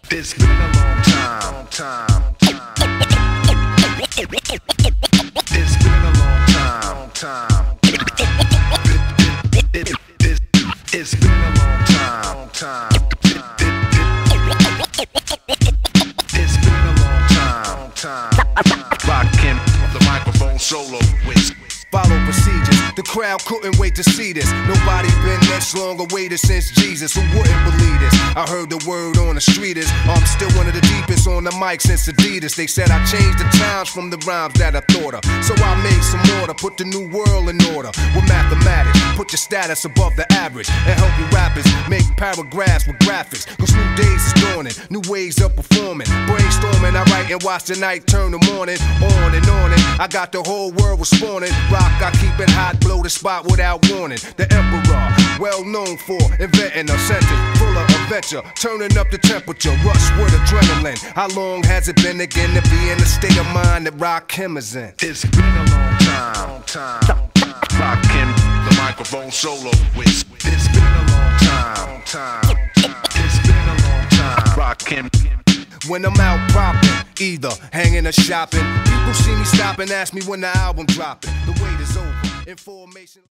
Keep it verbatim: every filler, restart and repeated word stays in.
It's been a long time, time, time. It's been a long time, time. It, it, it, it, it's been a long time, time. It's been a long time, time. Rockin' the microphone solo with. Follow procedures, the crowd couldn't wait to see this. Nobody been this long awaited since Jesus. Who wouldn't believe this? I heard the word on the street is I'm still one of the deepest on the mic since Adidas. They said I changed the times from the rhymes that I thought of. So I made some order, put the new world in order. With mathematics, put your status above the average. And help you rappers make paragraphs with graphics. Cause new days is dawning, new ways of performing. Brainstorming, I write and watch the night turn the morning. On and on and I got the whole world responding. I keep it hot, blow the spot without warning. The emperor, well known for inventing a sentence full of adventure, turning up the temperature, rush with adrenaline. How long has it been again to be in the state of mind that Rakim is in? It's been a long time, time, time. Rockin' the microphone solo with. It's been a long time, time, time. It's been a long time. Rockin'. When I'm out propping, either hanging or shopping, people see me stop and ask me when the album dropping. The wait is over. Information.